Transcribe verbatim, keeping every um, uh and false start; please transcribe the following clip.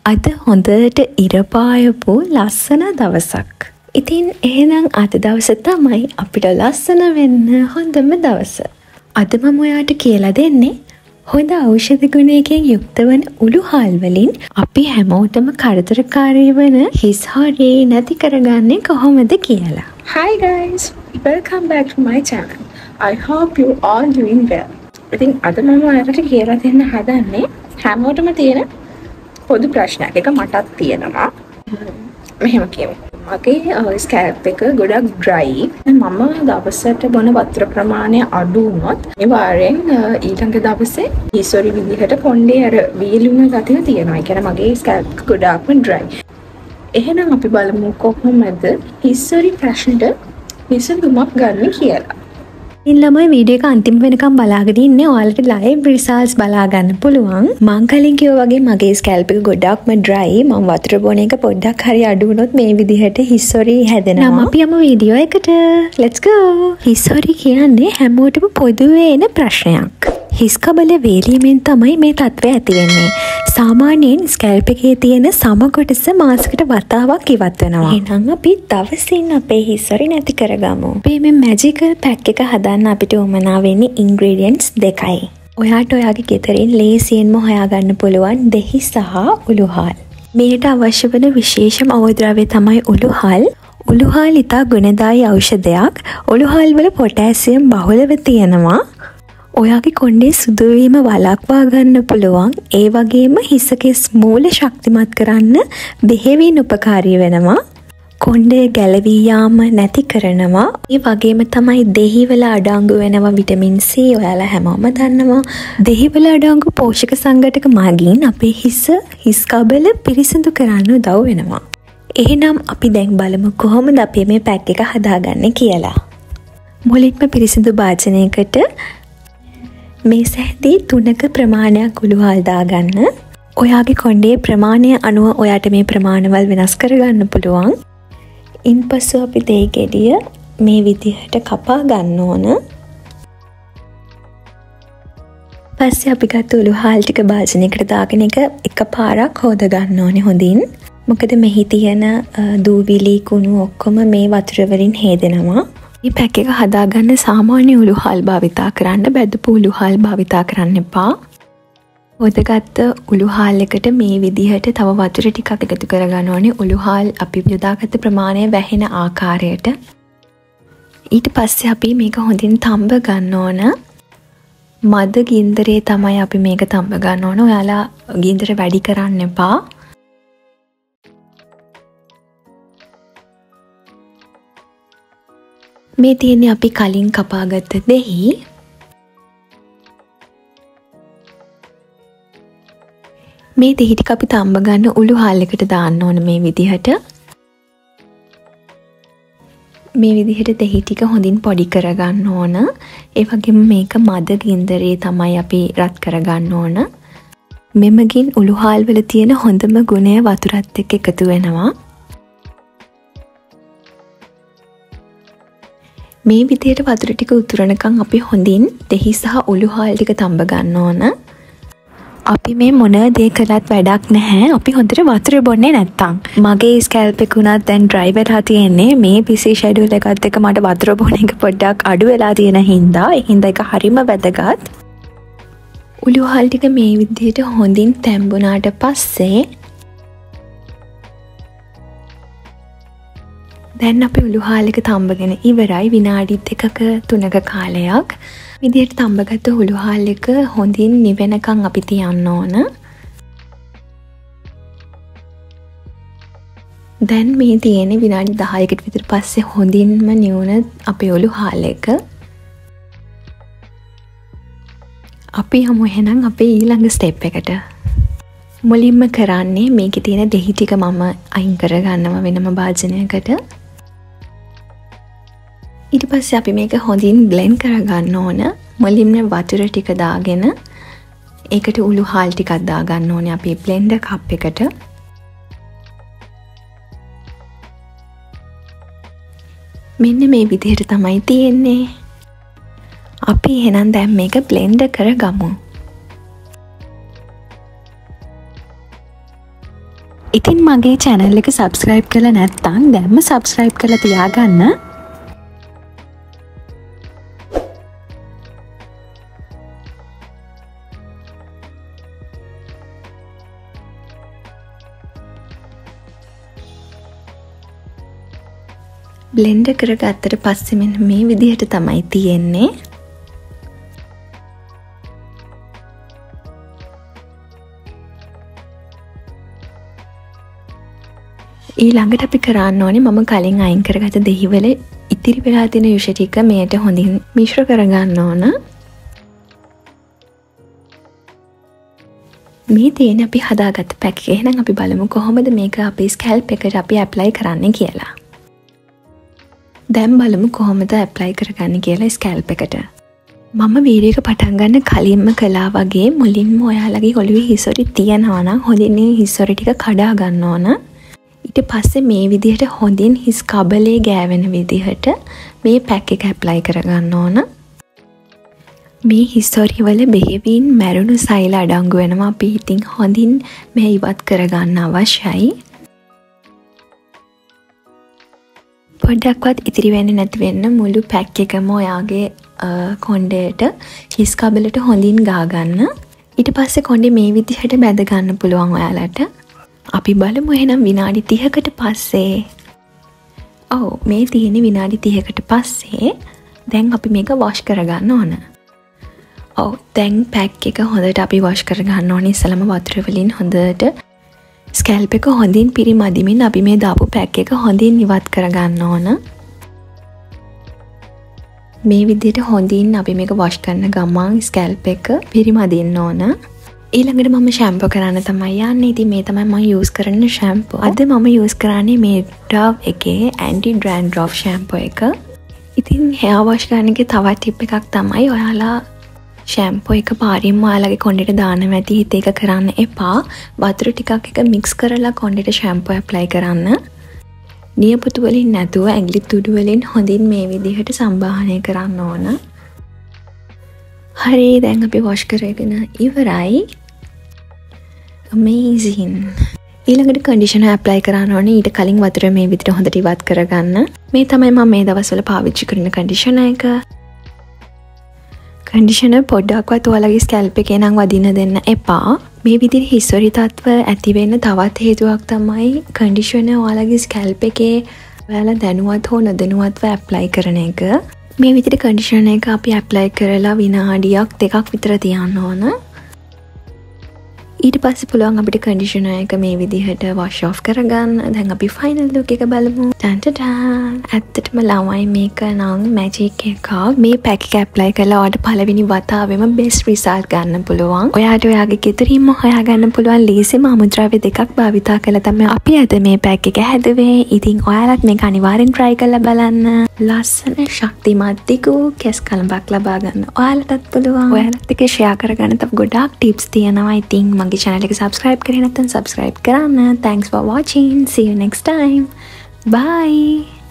අද හොඳට ඉර පායපු ලස්සන දවසක්. ඉතින් එහෙනම් අද දවස තමයි අපිට ලස්සන වෙන්න හොඳම දවස. අද මම ඔයාට කියලා දෙන්නේ හොඳ ඖෂධ ගුණයකින් යුක්ත වන උළුහල් වලින් අපි හැමෝටම කරදරකාරී වන හිස් හොරේ නැති කරගන්නේ කොහොමද කියලා. Hi guys, welcome back to my channel. I hope you all doing well. ඉතින් අද මම ඔයාලට කියලා දෙන්න හදන්නේ හැමෝටම තියෙන පොදු ප්‍රශ්නයක්. එක මටත් තියෙනවා. මෙහෙම කියමු. මගේ ස්කැල්ප් එක ගොඩක් ඩ්‍රයි. මම දවසට බොන වතුර ප්‍රමාණය අඩු වුණොත් අනිවාර්යෙන් ඊළඟ දවසේ හිසොරි විදිහට කොණ්ඩේ අර වීලුන ගතිය තියෙනවා. ඒ කියන්නේ මගේ ස්කැල්ප් ගොඩක්ම ඩ්‍රයි. එහෙනම් අපි බලමු කොහොමද හිසොරි ප්‍රශ්නෙට විසඳුමක් ගන්න කියලා. ඉතින් ළමයි වීඩියෝ එක අන්තිම වෙනකම් බලාගෙන ඉන්න. ඔයාලට ලයිව් රිසල්ට්ස් බලා ගන්න පුළුවන්. මං කලින් කිව්වා වගේ මගේ ස්කැල්ප් එක ගොඩක්ම ඩ්‍රයි. මම වතුර බොන එක පොඩ්ඩක් හරි අඩු වුණොත් මේ විදිහට හිස්සොරි හැදෙනවා. නම් අපි යමු වීඩියෝ එකට. let's go. හිස්සොරි කියන්නේ හැමෝටම පොදුවේ එන ප්‍රශ්නයක්. හිස් කබල වේලීමෙන් තමයි මේ තත්ත්වය ඇති වෙන්නේ. සාමාන්‍යයෙන් ස්කැල්ප් එකේ තියෙන සම කොටස මාසෙකට වතාවක් ඉවත් වෙනවා. එහෙනම් අපි දවසින් අපේ හිස්සොරි නැති කරගමු. අපි මේ මැජිකල් පැක් එක හදන්න අපිට උවමනා වෙන්නේ ඉන්ග්‍රීඩියන්ට්ස් දෙකයි. ඔයාට ඔයාගේ ගෙදරින් ලේසියෙන්ම හොයාගන්න පුළුවන් දෙහි සහ උළුහල්. මේකට අවශ්‍ය වෙන විශේෂම අවද්‍රව්‍ය තමයි උළුහල්. උළුහල් ඉතා ගුණදායී ඖෂධයක්. උළුහල් වල පොටෑසියම් බහුලව තියෙනවා. ඔයාගේ කොණ්ඩේ සුදුවීම වළක්වා ගන්න පුළුවන්. ඒ වගේම හිසකෙස් මූල ශක්තිමත් කරන්න බෙහෙවින් උපකාරී වෙනවා. කොණ්ඩේ ගැලවී යාම නැති කරනවා. ඒ වගේම තමයි දෙහිවල අඩංගු වෙනවා විටමින් C. ඔයාලා හැමෝම දන්නවා. දෙහිවල අඩංගු පෝෂක සංඝටක මගින් අපේ හිස හිස් කබල පිරිසිදු කරන්න උදව් වෙනවා. එහෙනම් අපි දැන් බලමු කොහොමද අපි මේ පැක් එක හදාගන්නේ කියලා. මුලින්ම පිරිසිදු භාජනයකට මේ සැහැදී තුනක ප්‍රමාණයක් උළුහල් දාගන්න. ඔයාගේ කොණ්ඩේ ප්‍රමාණය අනුව ඔයාට මේ ප්‍රමාණවල් වෙනස් කරගන්න පුළුවන්. ඉන්පසු අපි දෙහි ගෙඩිය මේ විදිහට කපා ගන්න ඕන. පස්සේ අපි ගත්ත උළුහල් ටික භාජනයකට දාගෙන එක එකපාරක් හොද ගන්න ඕනේ හොඳින්. මොකද මෙහි තියෙන දූවිලි කුණු ඔක්කොම මේ වතුර වලින් හේදෙනවා. මේ පැක් එක හදාගන්න සාමාන්‍ය උළුහල් භාවිතා කරන්න, බැදපු උළුහල් භාවිතා කරන්න එපා. හොදගත්ත උළුහල් එකට මේ විදිහට තව වතුර ටිකක් එකතු කරගන්න ඕනේ. උළුහල් අපි යොදාගත්ත ප්‍රමාණය වැහෙන ආකාරයට. ඊට පස්සේ අපි මේක හොඳින් තඹ ගන්න ඕන. මද ගින්දරේ තමයි අපි මේක තඹ ගන්න ඕන. ඔයාලා ගින්දර වැඩි කරන්න එපා. මේ තියෙන්නේ අපි කලින් කපාගත්ත දෙහි. මේ දෙහි ටික අපි තඹ ගන්න උළුහල් එකට දාන්න ඕන මේ විදිහට. මේ විදිහට දෙහි ටික හොඳින් පොඩි කරගන්න ඕන. ඒ වගේම මේක මද ගින්දරේ තමයි අපි රත් කරගන්න ඕන. මෙමගින් උළුහල් වල තියෙන හොඳම ගුණය වතුරත් එක්ක එකතු වෙනවා. මේ විදිහට වතුර ටික උතුරනකම් අපි හොඳින් දෙහි සහ උළුහල් ටික තඹ ගන්න ඕන. අපි මේ මොන දේ කළත් වැඩක් නැහැ. අපි හොඳට වතුර බොන්නේ නැත්තම්. මගේ ස්කැල්ප් එක උනත් දැන් ඩ්‍රයි වෙලා තියෙන්නේ. මේ බිසි ෂෙඩියුල් එකත් එක්ක මට වතුර බොන එක පොඩ්ඩක් අඩු වෙලා තියෙන හින්දා. ඒ හින්දා ඒක හරිම වැදගත්. උළුහල් ටික මේ විදිහට හොඳින් තැම්බුණාට පස්සේ දැන් අපි උළුහල් එක තඹගෙන ඉවරයි. විනාඩි දෙකක තුනක කාලයක් විදිහට තඹගත්ත උළුහල් එක හොඳින් නිවෙනකන් අපි තියන්න ඕන. දැන් මේ තියෙන විනාඩි දහයකට විතර පස්සේ හොඳින්ම නිවුන අපේ උළුහල් එක. අපි යමු එහෙනම් අපේ ඊළඟ ස්ටෙප් එකට. මුලින්ම කරන්නේ මේකේ තියෙන දෙහි ටික මම අයින් කරගන්නවා වෙනම භාජනයකට. ඊට පස්සේ අපි මේක හොඳින් බ්ලෙන්ඩ් කරගන්න ඕන. මුලින්ම වතුර ටික දාගෙන ඒකට උළුහල් ටිකක් දාගන්න ඕනේ අපි බ්ලෙන්ඩර් කප් එකට. මෙන්න මේ විදිහට තමයි තියෙන්නේ. අපි එහෙනම් දැන් මේක බ්ලෙන්ඩ් කරගමු. ඉතින් මගේ channel එක subscribe කරලා නැත්නම් දැන්ම subscribe කරලා තියාගන්න. බ්ලෙන්ඩ් කරගත්තට පස්සේ මෙන්න මේ විදිහට තමයි තියෙන්නේ. ඊළඟට අපි කරන්න ඕනේ මම කලින් අයින් කරගත්ත දෙහිවල ඉතිරි වෙලා තියෙන යුෂ ටික මේට හොඳින් මිශ්‍ර කරගන්න ඕන. මේ තියෙන අපි හදාගත්ත පැක් එක. එහෙනම් අපි බලමු කොහොමද මේක අපේ ස්කැල්ප් එකට අපි ඇප්ලයි කරන්නේ කියලා. දැන් බලමු කොහොමද ඇප්ලයි කරගන්නේ කියලා ස්කැල්ප් එකට. මම වීඩියෝ එක පටන් ගන්න කලින්ම කළා වගේ මුලින්ම ඔයාලගේ ඔළුවේ හිසොරි තියනවා නම් හොඳින් හිසොරි ටික කඩා ගන්න ඕන. ඊට පස්සේ මේ විදිහට හොඳින් හිස් කබලේ ගෑවෙන විදිහට මේ පැක් එක ඇප්ලයි කරගන්න ඕන. මේ හිස්ටරි වල බෙහෙවින් මැරුණු සෛල අඩංගු වෙනවා. අපි ඉතින් හොඳින් මේ ඉවත් කරගන්න අවශ්‍යයි. පොඩ්ඩක්වත් ඉතිරි වෙන්නේ නැති වෙන්න මුළු පැක් එකම ඔයාගේ කොණ්ඩේට හිස් කබලට හොඳින් ගා ගන්න. ඊට පස්සේ කොණ්ඩේ මේ විදිහට බැඳ ගන්න පුළුවන් ඔයාලට. අපි බලමු එහෙනම් විනාඩි තිහකට පස්සේ. ඔව් මේ තියෙන්නේ විනාඩි තිහකට පස්සේ. දැන් අපි මේක වොෂ් කරගන්න ඕන. ඔව් දැන් පැක් එක හොඳට අපි වොෂ් කරගන්න ඕනේ. ඉස්සලම වතුර වලින් හොඳට ස්කැල්ප් එක හොඳින් පිරිමදිමින් අපි මේ දාපු පැක් එක හොඳින් ඉවත් කරගන්න ඕන. මේ විදිහට හොඳින් අපි මේක වොෂ් කරන ගමන් ස්කැල්ප් එක පිරිමදින්න ඕන. ඊළඟට මම ෂැම්පෝ කරන්න තමයි යන්නේ. ඉතින් මේ තමයි මම යූස් කරන ෂැම්පෝ. අද මම යූස් කරන්නේ මේ ඩව් එකේ ඇන්ටි ඩැන්ඩ්‍රෆ් ෂැම්පෝ එක. ඉතින් හෙයා වොෂ් කරන එකේ තවත් ටිප් එකක් තමයි ඔයාලා ෂැම්පෝ එක පාරින්ම ඔයාලගේ කොණ්ඩේට දාන්න මැති හිත එක කරන්න එපා. වතුර ටිකක් එක මික්ස් කරලා කොණ්ඩේට ෂැම්පෝ ඇප්ලයි කරන්න. නියපොතු වලින් නැතුව ඇඟිලි තුඩු වලින් හොඳින් මේ විදිහට සම්බාහනය කරන්න ඕන. හරි දැන් අපි වොෂ් කරගෙන ඉවරයි. Amazing. ඊළඟට කන්ඩිෂනර් ඇප්ලයි කරන්න ඕනේ. ඊට කලින් වතුර මේ විදිහට හොඳට ඉවත් කරගන්න. මේ තමයි මම මේ දවස්වල පාවිච්චි කරන කන්ඩිෂනර් එක. කන්ඩිෂනර් පොඩ්ඩක්වත් ඔයාලගේ ස්කැල්ප් එකේ නම් වදින්න දෙන්න එපා. මේ විදිහට හිස්වරි තත්ත්ව ඇති වෙන්න තවත් හේතුවක් තමයි කන්ඩිෂනර් ඔයාලගේ ස්කැල්ප් එකේ ඔයාලා දැනුවත් හෝ නොදැනුවත්ව ඇප්ලයි කරන එක. මේ විදිහට කන්ඩිෂනර් එක අපි ඇප්ලයි කරලා විනාඩියක් දෙකක් විතර තියන්න ඕන. ඊට පස්සේ පුළුවන් අපිට කන්ඩිෂනර් එක මේ විදිහට වොෂ් ඔෆ් කරගන්න. දැන් අපි ෆයිනල් ලුක් එක බලමු. ටන් ටන්. ඇත්තටම ළමයි මේක නම් මැජික් එකක්. මේ පැක් එක ඇප්ලයි කරලා ඔයාලට පළවෙනි වතාවෙම බෙස්ට් රිසල්ට් ගන්න පුළුවන්. ඔයාට ඔයාගේ ගෙදරින්ම හොයාගන්න පුළුවන් ලේසිම අමුද්‍රව්‍ය දෙකක් භාවිතා කරලා තමයි අපි අද මේ පැක් එක හැදුවේ. ඉතින් ඔයාලත් මේක අනිවාර්යෙන් try කරලා බලන්න. ලස්සන ශක්තිමත් දිගු කෙස් කලඹක් ලබා ගන්න ඔයාලටත් පුළුවන්. ඔයාලත් එක්ක ෂෙයා කරගන්න තව ගොඩාක් ටිප්ස් තියෙනවා. ඉතින් මගේ channel එක subscribe කරේ නැත්නම් subscribe කරන්න. Thanks for watching. See you next time. Bye.